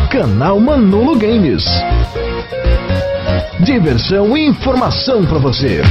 canal Manolo Games. Diversão e informação para você.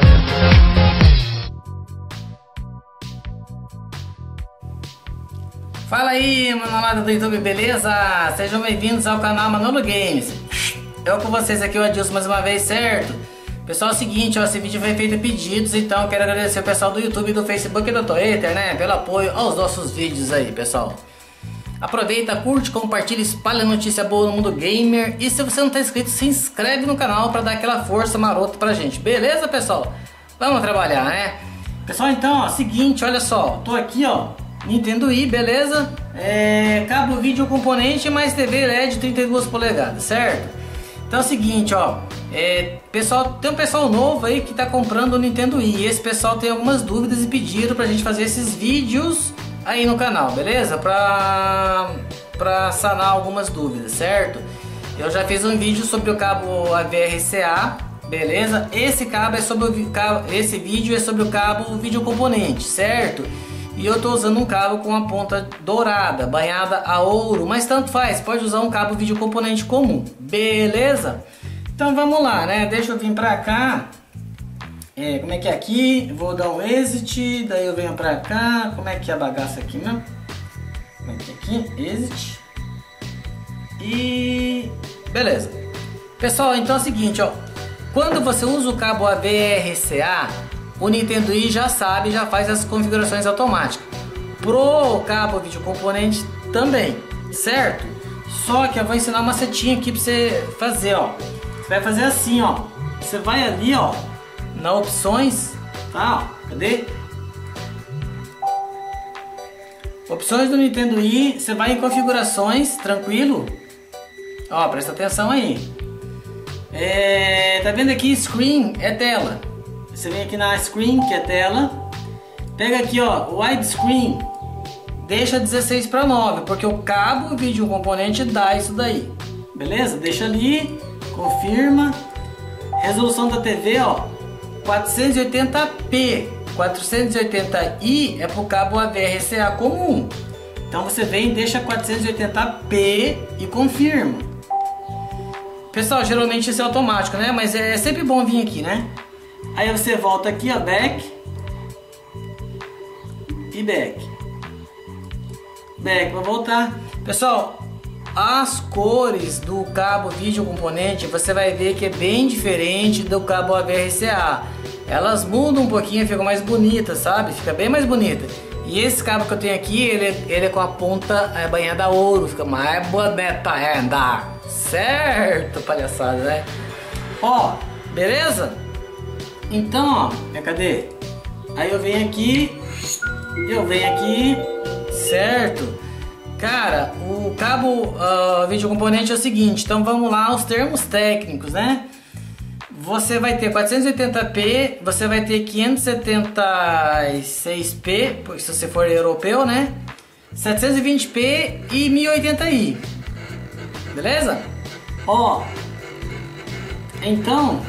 Fala aí, manolada do YouTube, beleza? Sejam bem-vindos ao canal Manolo Games. Eu com vocês aqui, o Adilson, mais uma vez, certo? Pessoal, é o seguinte, ó, esse vídeo foi feito em pedidos, então quero agradecer o pessoal do YouTube, do Facebook e do Twitter, né? Pelo apoio aos nossos vídeos aí, pessoal. Aproveita, curte, compartilha, espalha notícia boa no mundo gamer. E se você não tá inscrito, se inscreve no canal pra dar aquela força marota pra gente. Beleza, pessoal? Vamos trabalhar, né? Pessoal, então, ó, seguinte, olha só. Tô aqui, ó, Nintendo Wii, beleza? Cabo vídeo componente mais TV LED 32 polegadas, certo? Então é o seguinte, ó. Pessoal, tem um pessoal novo aí que tá comprando o Nintendo Wii. E esse pessoal tem algumas dúvidas e pediram pra gente fazer esses vídeos aí no canal, beleza? Pra sanar algumas dúvidas, certo? Eu já fiz um vídeo sobre o cabo AVRCA, beleza? Esse vídeo é sobre o cabo vídeo componente, certo? E eu tô usando um cabo com a ponta dourada, banhada a ouro, mas tanto faz, pode usar um cabo vídeo componente comum, beleza? Então vamos lá, né? Deixa eu vir pra cá. Como é que é aqui? Vou dar um exit, daí eu venho pra cá. Como é que é a bagaça aqui, né? Como é que é aqui? Exit. E... beleza. Pessoal, então é o seguinte, ó. Quando você usa o cabo AVRCA, o Nintendo Wii já sabe, já faz as configurações automáticas. Pro cabo vídeo componente também, certo? Só que eu vou ensinar uma setinha aqui pra você fazer, ó. Você vai fazer assim, ó. Você vai ali, ó, na opções, tá? Ó, cadê? Opções do Nintendo Wii, você vai em configurações, tranquilo? Ó, presta atenção aí. Tá vendo aqui? Screen é tela. Você vem aqui na screen, que é tela. Pega aqui, ó, widescreen. Deixa 16 para 9, porque o cabo vídeo componente dá isso daí. Beleza? Deixa ali, confirma. Resolução da TV, ó, 480p. 480i é pro cabo AVRCA comum. Então você vem, deixa 480p e confirma. Pessoal, geralmente isso é automático, né? Mas é sempre bom vir aqui, né? Aí você volta aqui, ó, back e back. Back, vou voltar. Pessoal, as cores do cabo vídeo componente você vai ver que é bem diferente do cabo AVRCA. Elas mudam um pouquinho, ficam mais bonitas, sabe? Fica bem mais bonita. E esse cabo que eu tenho aqui, ele é com a ponta banhada a ouro, fica mais bonita ainda. Certo, palhaçada, né? Ó, beleza? Então, ó, cadê? Aí eu venho aqui, certo? Cara, o cabo vídeo componente é o seguinte, então vamos lá aos termos técnicos, né? Você vai ter 480p, você vai ter 576p, se você for europeu, né? 720p e 1080i, beleza? Ó, então...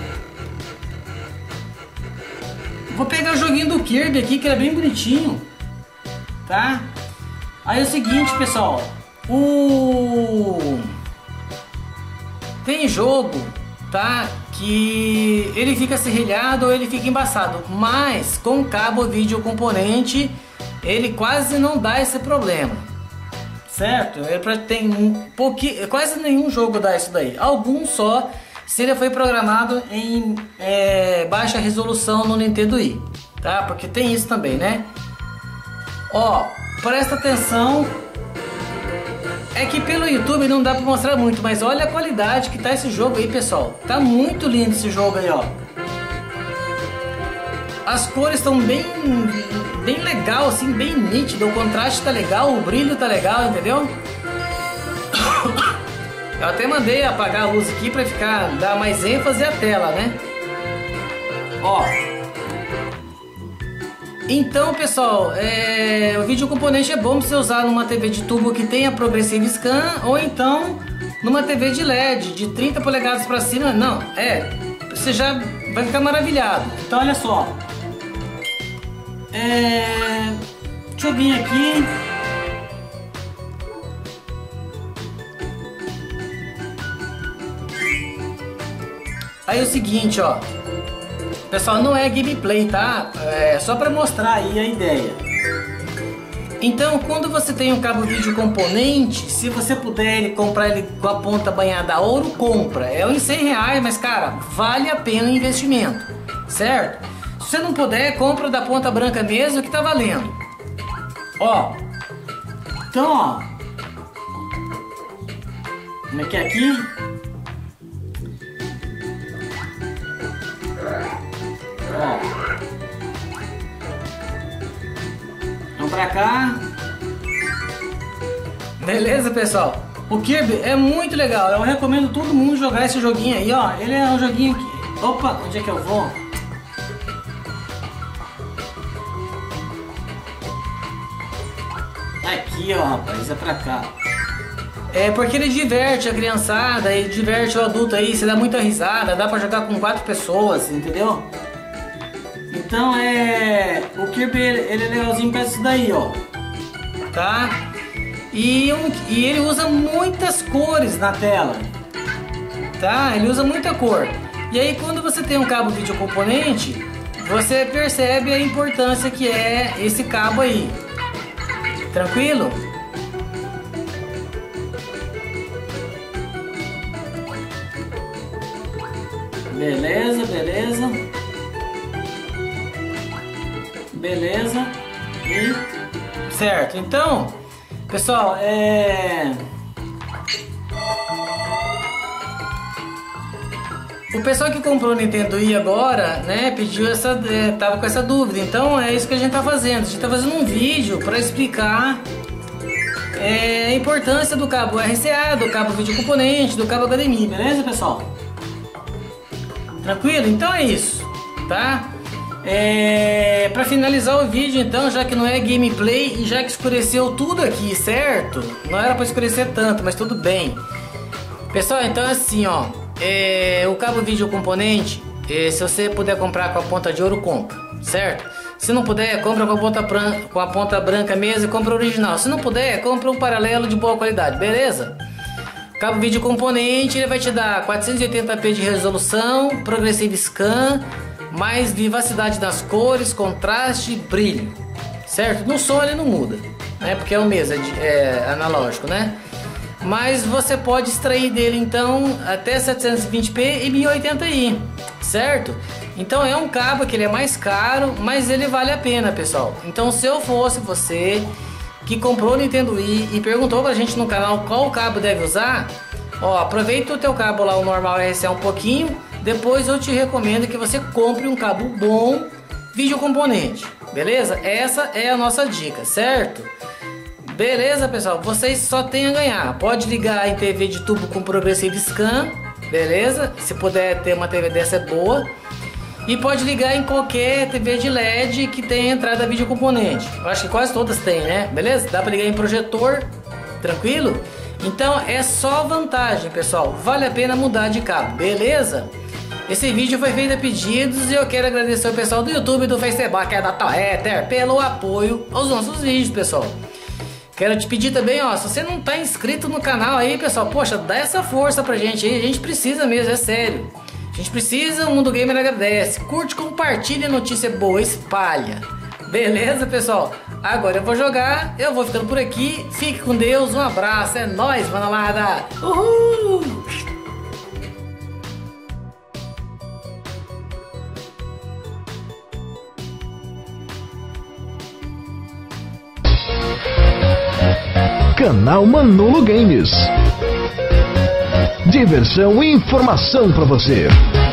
vou pegar o joguinho do Kirby aqui, que é bem bonitinho, tá? Aí é o seguinte, pessoal, tem jogo, tá? Que ele fica serrilhado ou ele fica embaçado, mas com cabo vídeo componente ele quase não dá esse problema, certo? Tem quase nenhum jogo dá isso daí, alguns só. Se ele foi programado em baixa resolução no Nintendo Wii, tá? Porque tem isso também, né? Ó, presta atenção. É que pelo YouTube não dá pra mostrar muito, mas olha a qualidade que tá esse jogo aí, pessoal. Tá muito lindo esse jogo aí, ó. As cores estão bem legal, assim, bem nítido. O contraste tá legal, o brilho tá legal, entendeu? Eu até mandei apagar a luz aqui pra dar mais ênfase à tela, né? Ó. Então, pessoal, o vídeo componente é bom você usar numa TV de tubo que tenha Progressive Scan ou então numa TV de LED de 30 polegadas pra cima. Não, você já vai ficar maravilhado. Então, olha só. Deixa eu vir aqui. Aí é o seguinte, ó. Pessoal, não é gameplay, tá? É só para mostrar aí a ideia. Então, quando você tem um cabo vídeo componente, se você puder comprar ele com a ponta banhada a ouro, compra. É uns R$100, mas cara, vale a pena o investimento, certo? Se você não puder, compra da ponta branca mesmo, que tá valendo. Ó. Então, ó. Como é que é aqui? Ó. Vamos pra cá. Beleza, pessoal? O Kirby é muito legal. Eu recomendo todo mundo jogar esse joguinho aí, ó. Ele é um joguinho que... Opa, onde é que eu vou? Aqui, ó, rapaz, é pra cá. É porque ele diverte a criançada, ele diverte o adulto aí, você dá muita risada, dá pra jogar com 4 pessoas, entendeu? Então o Kirby ele é legalzinho pra isso daí, ó. Tá? E ele usa muitas cores na tela. Tá? Ele usa muita cor. E aí quando você tem um cabo vídeo componente, você percebe a importância que é esse cabo aí. Tranquilo? Beleza, beleza. Beleza. E certo. Então, pessoal, o pessoal que comprou o Nintendo Wii agora, né, pediu tava com essa dúvida. Então é isso que a gente tá fazendo. A gente tá fazendo um vídeo para explicar a importância do cabo RCA, do cabo vídeo componente, do cabo HDMI, beleza, pessoal? Tranquilo? Então é isso, tá? Para finalizar o vídeo, então, já que não é gameplay e já que escureceu tudo aqui, certo? Não era para escurecer tanto, mas tudo bem. Pessoal, então é assim, ó. O cabo vídeo componente, se você puder comprar com a ponta de ouro, compra, certo? Se não puder, compra com a ponta branca mesmo e compra o original. Se não puder, compra um paralelo de boa qualidade, beleza? Cabo vídeo componente, ele vai te dar 480p de resolução, Progressive Scan, mais vivacidade das cores, contraste e brilho, certo? No som ele não muda, né? Porque é o mesmo, é analógico, né? Mas você pode extrair dele então até 720p e 1080i, certo? Então é um cabo que ele é mais caro, mas ele vale a pena, pessoal. Então se eu fosse você que comprou o Nintendo Wii e perguntou pra gente no canal qual cabo deve usar, ó, aproveita o teu cabo lá, o normal RCA um pouquinho, depois eu te recomendo que você compre um cabo bom vídeo componente, beleza? Essa é a nossa dica, certo? Beleza, pessoal? Vocês só têm a ganhar. Pode ligar em TV de tubo com Progressive Scan, beleza? Se puder ter uma TV dessa é boa. E pode ligar em qualquer TV de LED que tenha entrada vídeo componente. Eu acho que quase todas têm, né? Beleza? Dá para ligar em projetor, tranquilo? Então é só vantagem, pessoal. Vale a pena mudar de cabo, beleza? Esse vídeo foi feito a pedidos e eu quero agradecer o pessoal do YouTube e do Facebook, da Toeter, pelo apoio aos nossos vídeos, pessoal. Quero te pedir também, ó, se você não tá inscrito no canal aí, pessoal, poxa, dá essa força pra gente aí, a gente precisa mesmo, é sério. A gente precisa, o Mundo Gamer agradece. Curte, compartilha, notícia boa, espalha. Beleza, pessoal? Agora eu vou jogar, eu vou ficando por aqui. Fique com Deus, um abraço, é nóis, manamada. Uhul! Canal Manolo Games. Diversão e informação pra você.